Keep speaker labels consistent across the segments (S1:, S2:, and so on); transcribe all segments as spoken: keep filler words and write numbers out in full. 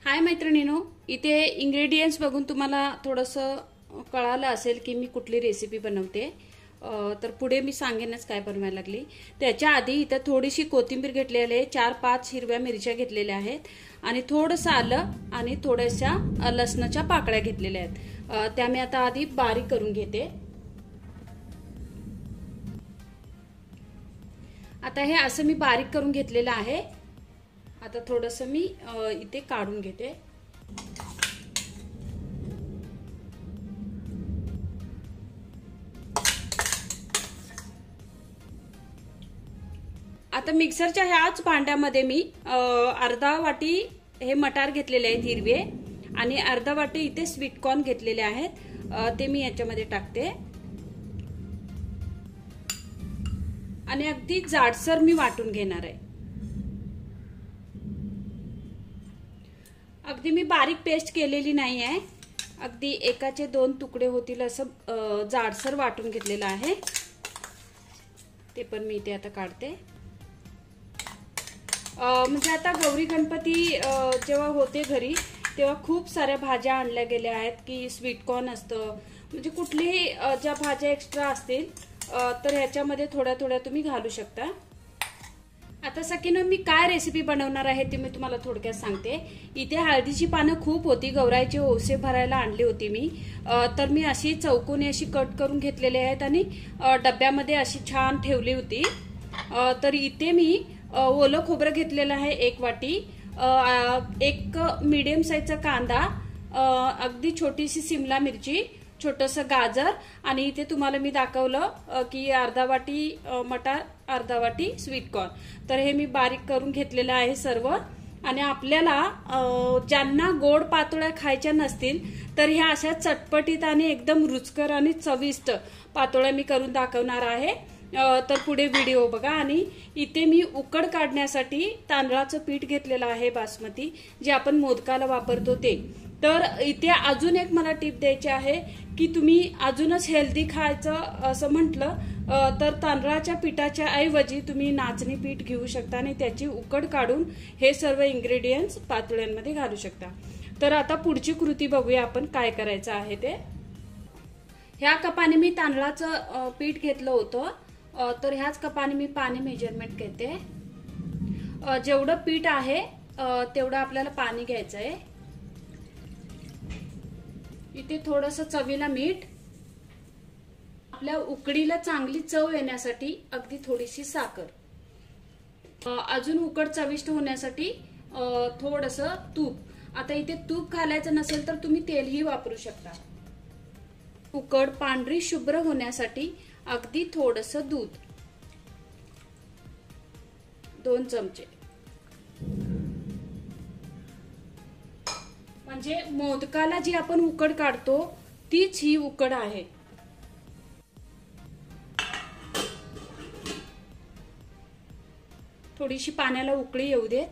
S1: हाय मैत्रिणींनो, इथे इंग्रेडियंट्स बघून तुम्हाला थोडंसं कळालं असेल की मी कुठली रेसिपी बनवते. तर पुढे मी सांगेनच काय बनवायला लागली. त्याच्या आधी इथं थोडीशी कोथिंबीर घेतलेली आहे, चार पाच हिरव्या मिरच्या घेतलेल्या आहेत आणि थोडंसं आलं आणि थोड्याशा लसणाच्या पाकळ्या घेतलेल्या आहेत. त्या मी आता आधी बारीक करून घेते. आता हे असं मी बारीक करून घेतलेलं आहे. आता थोडंसं मी इथे काढून घेते. आता मिक्सरच्या ह्याच भांड्यामध्ये मी अर्धा वाटी हे मटार घेतलेले आहेत हिरवे आणि अर्धा वाटी इथे स्वीट कॉर्न घेतलेले आहेत. ते मी याच्यामध्ये टाकते आणि अगदी जाडसर मी वाटून घेणार आहे. अगदी मी बारीक पेस्ट केलेली नाही आहे, अगदी एकाचे दोन तुकडे होतील असं जाडसर वाटून घेतलेलं आहे. ते पण मी इथे आता काढते. म्हणजे आता गौरी गणपती जेव्हा होते घरी तेव्हा खूप साऱ्या भाज्या आणल्या गेल्या आहेत की स्वीट कॉर्न असतं, म्हणजे कुठलीही ज्या भाज्या एक्स्ट्रा असतील तर ह्याच्यामध्ये थोड्या थोड्या तुम्ही घालू शकता. आता सकीनं मी काय रेसिपी बनवणार आहे ते मी तुम्हाला थोडक्यात सांगते. इथे हळदीची पानं खूप होती, गौराईचे ओसे भरायला आणली होती मी. तर मी अशी चौकोनी अशी कट करून घेतलेले आहेत आणि डब्यामध्ये अशी छान ठेवली होती. तर इथे मी ओलं खोबरं घेतलेलं आहे एक वाटी, एक मीडियम साईजचा कांदा, अगदी छोटीशी सिमला मिरची, छोटंसं गाजर आणि इथे तुम्हाला मी दाखवलं की अर्धा वाटी मटार, अर्धा वाटी स्वीट कॉर्न. तर हे मी बारीक करून घेतलेलं आहे सर्व. आणि आपल्याला ज्यांना गोड पातोळ्या खायच्या नसतील तर ह्या अशा चटपटीत आणि एकदम रुचकर आणि चविष्ट पातोळ्या मी करून दाखवणार आहे. तर पुढे व्हिडिओ बघा. आणि इथे मी उकड काढण्यासाठी तांदळाचं पीठ घेतलेलं आहे बासमती, जे आपण मोदकाला वापरतो ते. तर इथे अजून एक मला टिप द्यायची आहे की तुम्ही अजूनच हेल्दी खायचं असं म्हटलं तर तांदळाच्या पिठाच्या ऐवजी तुम्ही नाचणी पीठ घेऊ शकता आणि त्याची उकड काढून हे सर्व इंग्रेडियंट्स पातोळ्यांमध्ये घालू शकता. तर आता पुढची कृती बघूया आपण काय करायचं आहे ते. ह्या कपाने मी तांदळाचं पीठ घेतलं होतं, तर ह्याच कपाने मी पाणी मेजरमेंट घेते. जेवढं पीठ आहे तेवढं आपल्याला पाणी घ्यायचं आहे. इथे थोडंसं चवीला मीठ, आपल्या उकडीला चांगली चव येण्यासाठी अगदी थोडीशी साखर, अजून उकड चविष्ट होण्यासाठी थोडंसं तूप. आता इथे तूप घालायचं नसेल तर तुम्ही तेलही वापरू शकता. उकड पांढरी शुभ्र होण्यासाठी अगदी थोडंसं दूध, दोन चमचे. म्हणजे मोदकाला जी आपण उकड काढतो तीच ही उकड आहे. थोडीशी पाण्याला उकळी येऊ दे.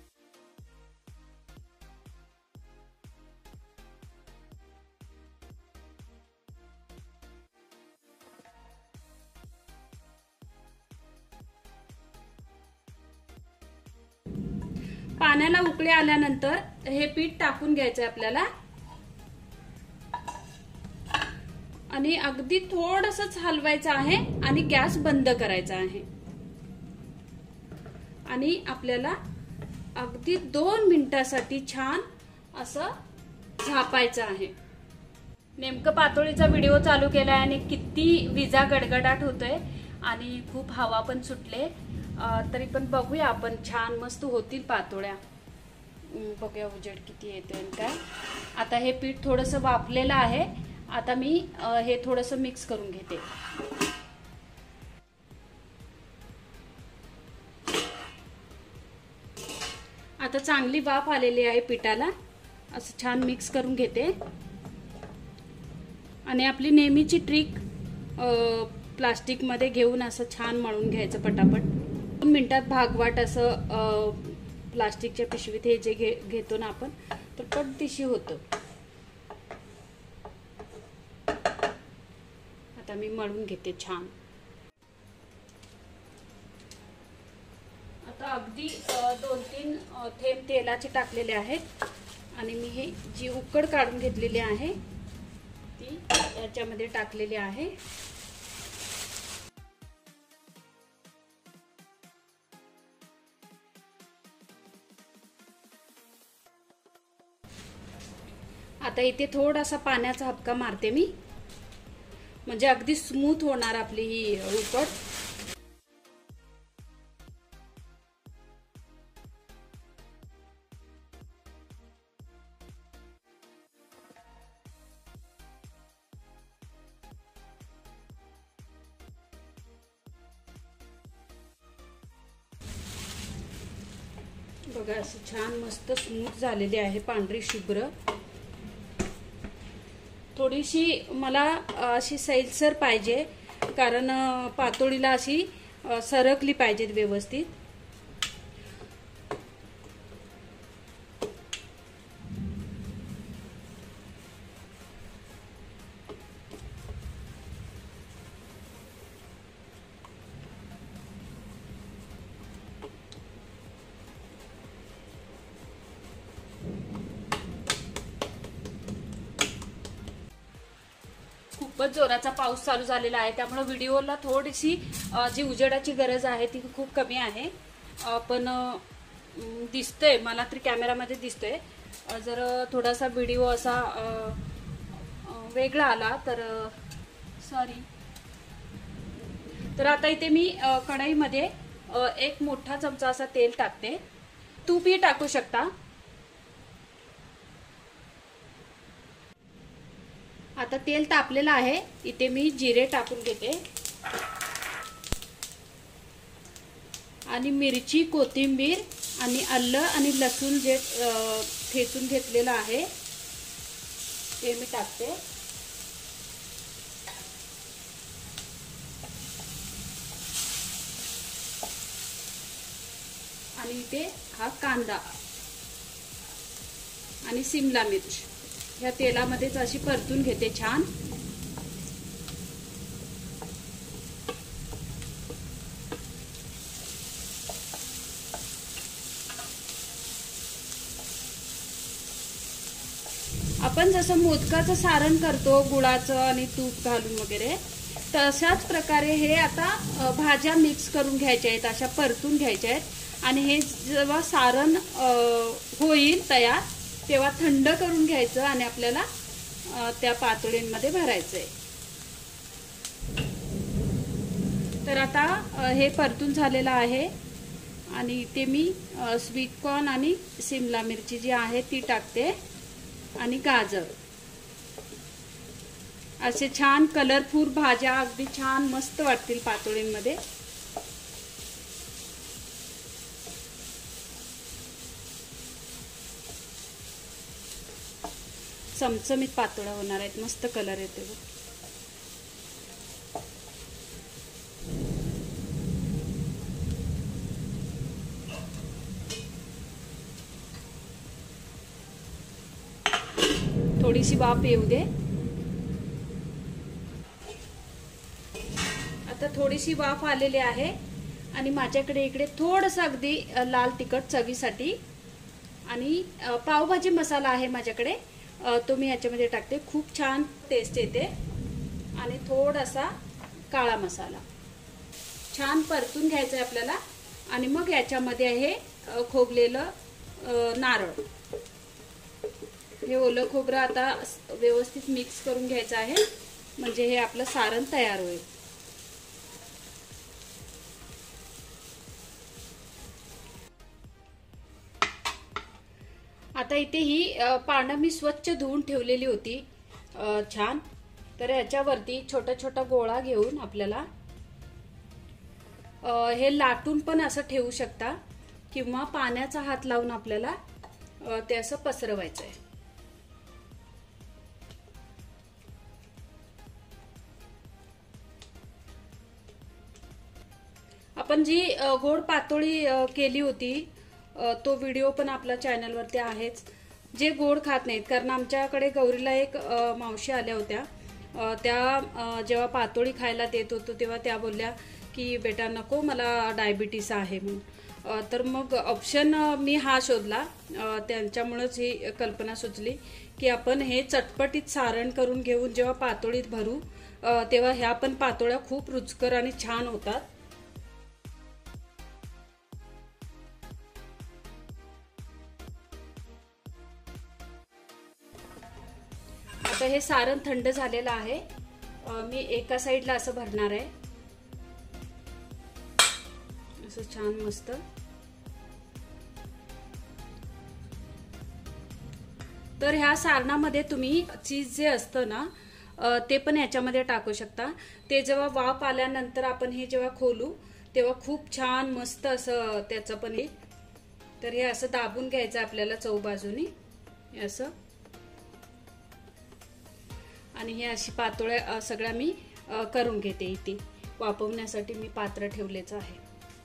S1: पाण्याला उकळी आल्यानंतर हे पीठ टाकून घ्यायचंय आपल्याला आणि अगदी थोडंसंच हलवायचं आहे आणि गॅस बंद करायचा आहे. आणि आपल्याला अगदी दोन मिनिटासाठी छान असं झापायचं आहे. नेमकं पातोळीचा व्हिडिओ चालू केलाय आणि किती विजा गडगडाट होतोय आणि खूप हवा पण सुटले. तरी पण बघूया आपण, छान मस्त होतील पातोळ्या. बघूया उजेड किती येतोय काय. आता हे पीठ थोडंसं वाफलेलं आहे. आता मी हे थोडंसं मिक्स करून घेते. आता चांगली वाफ आलेली आहे पिठाला. असं छान मिक्स करून घेते. आणि आपली नेहमीची ट्रिक, प्लास्टिक मध्ये घेऊन असं छान मळून घ्यायचं पटापट. दोन मिनिटात भागवाट असं प्लास्टिकच्या पिशवीत हे जे घे घेतो ना आपण, तर पटदिशी होतं. आता मी मळून घेते छान. आता अगदी दोन तीन थेंब तेलाचे टाकलेले आहेत आणि मी हे जी उकड काढून घेतलेली आहे ती याच्यामध्ये टाकलेली आहे। आता इथे थोडासा पाण्याचा हबका मारते मी, म्हणजे अगदी स्मूथ होणार आपली ही उकड। बघा असं छान मस्त स्मूथ झालेली आहे, पांढरी शुभ्र। थोडीशी मला अशी सैलसर पाहिजे, कारण पातोळीला अशी सरकली पाहिजेत व्यवस्थित। खूपच जोराचा पाऊस चालू झालेला आहे, त्यामुळे व्हिडिओला थोडीशी जी उजेडाची गरज आहे ती खूप कमी आहे, पण दिसतंय मला तरी कॅमेरामध्ये दिसतोय। जर थोडासा व्हिडिओ असा वेगळा आला तर सॉरी। तर आता इथे मी कढईमध्ये एक मोठा चमचा असा तेल टाकते, तूपही टाकू शकता। आता तेल तापलेलं आहे, इथे मी जिरे टाकून घेते आणि मिरची, कोथिंबीर आणि आलं आणि लसूण जे ठेचून घेतलेलं आहे ते मी टाकते। आणि इथे हा कांदा आणि शिमला मिर्च या तेलामध्येच अशी परतून घेते छान। आपण जसं मोदकाचं सारण करतो गुळाचं आणि तूप घालून वगैरे, तशाच प्रकारे हे आता भाज्या मिक्स करून घ्यायच्या आहेत, अशा परतून घ्यायच्या आहेत। आणि हे जेव्हा सारण होईल तयार तेव्हा थंड करून घ्यायचं आणि आपल्याला त्या पातोळींमध्ये भरायचंय। तर आता हे परतून झालेलं आहे आणि इथे मी स्वीट कॉर्न आणि शिमला मिरची जी आहे ती टाकते आणि गाजर। असे छान कलरफुल भाज्या अगदी छान मस्त वाटतील पातोळींमध्ये। चमचमीत पातोळ्या होणार आहेत, मस्त कलर येते बघ। थोडीशी वाफ येऊ दे। आता थोडीशी वाफ आलेली आहे आणि माझ्याकडे इकडे थोडंसं अगदी लाल तिखट चवीसाठी आणि पावभाजी मसाला आहे माझ्याकडे, तो मी याच्यामध्ये टाकते। खूप छान टेस्ट येते। आणि थोडासा काळा मसाला छान परतून घ्यायचा आहे आपल्याला। आणि मग याच्यामध्ये हे खोबलेलं नारळ, हे ओलं खोबरं आता व्यवस्थित मिक्स करून घ्यायचं आहे, म्हणजे हे आपलं सारण तयार होईल। आता इथे ही पानं मी स्वच्छ धुवून ठेवलेली होती छान। तर याच्यावरती छोटा छोटा गोळा घेऊन आपल्याला हे लाटून पण असं ठेवू शकता, किंवा पाण्याचा हात लावून आपल्याला ते असं पसरवायचं आहे। आपण जी गोड पातोळी केली होती तो व्हिडिओ पण आपल्या चॅनलवरती आहेच। जे गोड खात नाहीत, कारण आमच्याकडे गौरीला एक मावशी आल्या होत्या, त्या जेव्हा पातोळी खायला देत होतो तेव्हा त्या बोलल्या की बेटा नको, मला डायबिटीस आहे म्हणून। तर मग ऑप्शन मी हा शोधला, त्यांच्यामुळेच ही कल्पना सुचली की आपण हे चटपटीत सारण करून घेऊन जेव्हा पातोळीत भरू तेव्हा ह्या पण पातोळ्या खूप रुचकर आणि छान होतात. आता हे सारण थंड झालेलं आहे. मी एका साईडला असं भरणार आहे, असं छान मस्त. तर ह्या सारणामध्ये तुम्ही चीज जे असतं ना ते पण याच्यामध्ये टाकू शकता. ते जेव्हा वाफ आल्यानंतर आपण हे जेव्हा खोलू तेव्हा खूप छान मस्त असं त्याचं पण येईल. तर हे असं दाबून घ्यायचं आपल्याला चौबाजूनी असं, आणि हे अशी पातोळ्या सगळ्या मी करून घेते. इथे वाफवण्यासाठी मी पात्र ठेवलेच आहे.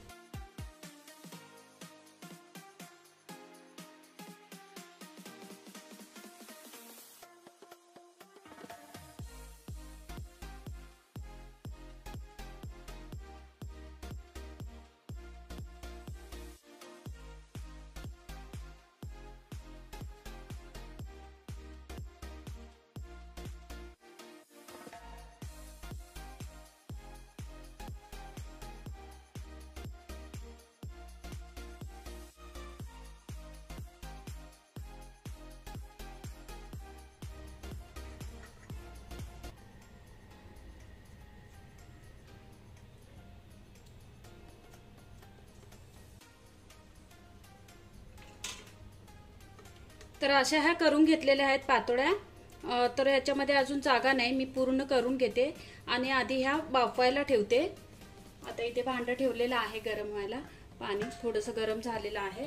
S1: तर अशा ह्या करून घेतलेल्या आहेत पातोळ्या. तर याच्यामध्ये अजून जागा नाही, मी पूर्ण करून घेते आणि आधी ह्या वाफवायला ठेवते. आता इथे भांडं ठेवलेलं आहे गरम व्हायला, पाणी थोडंसं गरम झालेलं आहे.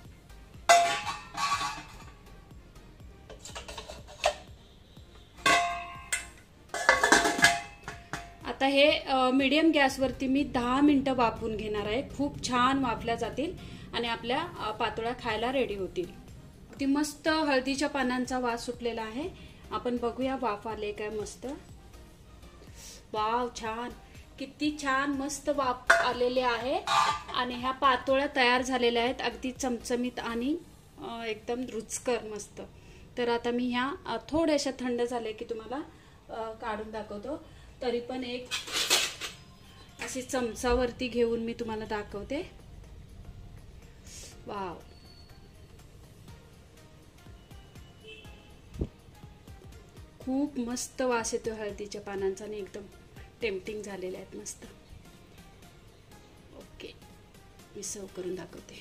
S1: आता हे मीडियम गॅसवरती मी दहा मिनिटं वाफवून घेणार आहे. खूप छान वाफल्या जातील आणि आपल्या पातोळ्या खायला रेडी होतील. ती मस्त हळदीच्या पानांचा वास सुटलेला आहे. आपण बघूया वाफ आले काय मस्त. वाव, छान, किती छान मस्त वाफ आलेले आहे आणि ह्या पातोळ्या तयार झालेल्या आहेत, अगदी चमचमीत आणि एकदम रुचकर मस्त. तर आता मी ह्या थोड्याशा थंड झाले की तुम्हाला काढून दाखवतो. तरी पण एक अशी चमचावरती घेऊन मी तुम्हाला दाखवते. वाव, खूप मस्त वास येतो हळदीच्या पानांचा आणि एकदम टेम्पटिंग झालेले आहेत मस्त. ओके, मी सर्व करून दाखवते.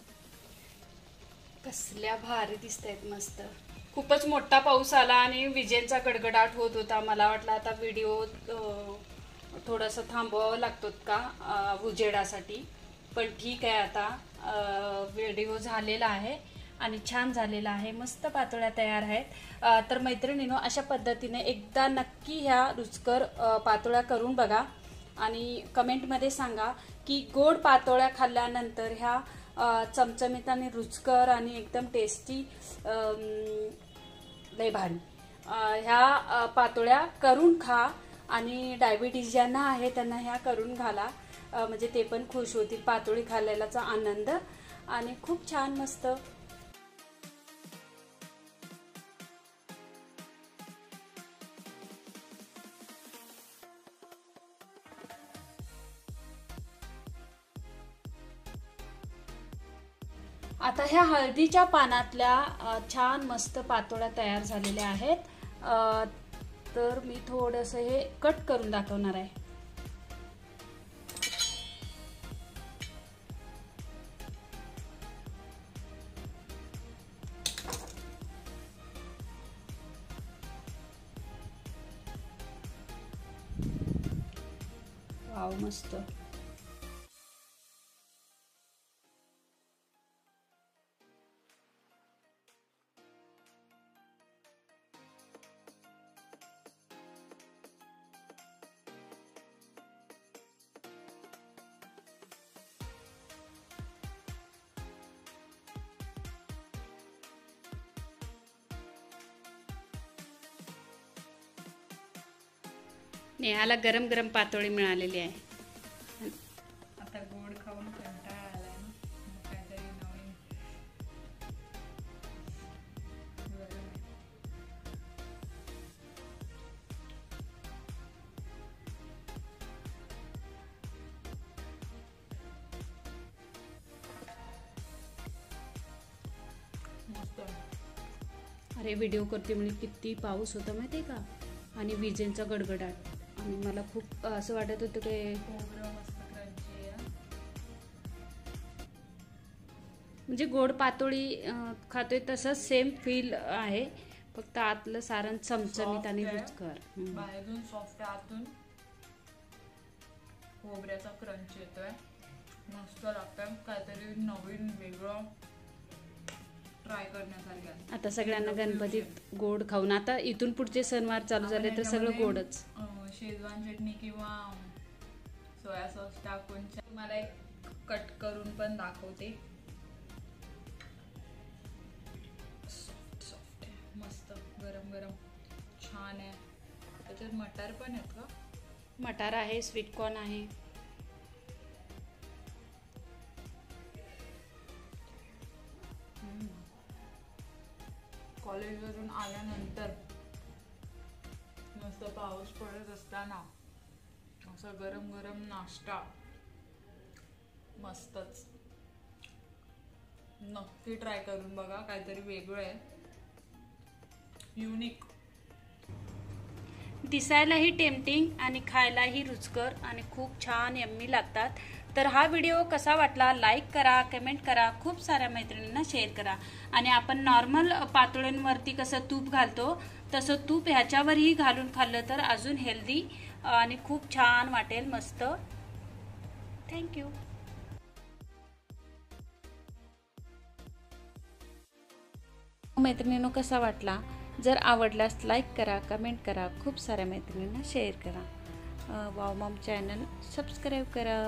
S1: कसल्या भारी दिसत आहेत मस्त. खूपच मोठा पाऊस आला आणि विजेंचा गडगडाट होत होता. मला वाटलं आता व्हिडिओ थोडासा थांबवावा लागतो का उजेडासाठी, पण ठीक आहे, आता व्हिडिओ झालेला आहे आणि छान झालेला आहे. मस्त पातोळ्या तयार आहेत. तर मैत्रिणींनो, अशा पद्धतीने एकदा नक्की ह्या रुचकर पातोळ्या करून बघा आणि कमेंटमध्ये सांगा की गोड पातोळ्या खाल्ल्यानंतर ह्या चमचमीत आणि रुचकर आणि एकदम टेस्टी लय भारी ह्या पातोळ्या करून खा आणि डायबिटीज ज्यांना आहे त्यांना ह्या करून घाला, म्हणजे ते पण खुश होतील. पातोळी खाल्ल्याचा आनंद आणि खूप छान मस्त. आता ह्या हळदीच्या पानातल्या छान मस्त पातोळ्या तयार झालेल्या आहेत. तर मी थोडंसं हे कट करून दाखवणार आहे. वाव, मस्त. नेहाला गरम गरम पातोळी मिळालेली आहे.
S2: आता गोड खाऊन कंटाळा आलाय ना.
S1: अरे व्हिडिओ करते म्हणजे किती पाऊस होता माहिती आहे का, आणि विजेंचा गडगडाट, आणि मला खूप असं वाटत होतं की म्हणजे गोड पातोळी खातोय तसंच सेम फील आहे, फक्त आतलं सारण चमचमीत आणि रुचकर.
S2: बाहेरून सॉफ्ट आहे, आतून खोबऱ्याचा क्रंच येतोय, मस्त लागतं. काहीतरी नवीन वेगळं ट्राय करण्यासारखं.
S1: आता सगळ्यांना गणपतीत गोड खाऊन, आता इथून पुढचे सणवार चालू झाले तर सगळं गोडच.
S2: शेजवान चटणी किंवा सोया सॉस टाकून मला एक कट करून पण दाखवते. सॉफ्ट सॉफ्ट आहे, मस्त गरम गरम छान आहे. त्याच्यात मटार पण आहेत का?
S1: मटार आहे, स्वीटकॉर्न आहे.
S2: कॉलेजवरून आल्यानंतर मस्त पाऊस पडत असताना असं गरम गरम नाश्ता मस्तच. नक्की ट्राय करून बघा, काहीतरी वेगळं आहे, युनिक.
S1: दिसायलाही टेम्पटिंग आणि खायलाही रुचकर आणि खूप छान यम्मी लागतात. तर हा व्हिडिओ कसा वाटला लाईक करा, कमेंट करा, खूप साऱ्या मैत्रिणींना शेअर करा. आणि आपण नॉर्मल पातोळ्यांवरती कसं तूप घालतो तसं तूप ह्याच्यावरही घालून खाल्लं तर अजून हेल्दी आणि खूप छान वाटेल, मस्त. थँक्यू. मैत्रिणींनो कसा वाटला, जर आवडल्यास लाईक करा, कमेंट करा, खूप साऱ्या मैत्रिणींना शेअर करा. वाव मॉम चॅनल सबस्क्राईब करा.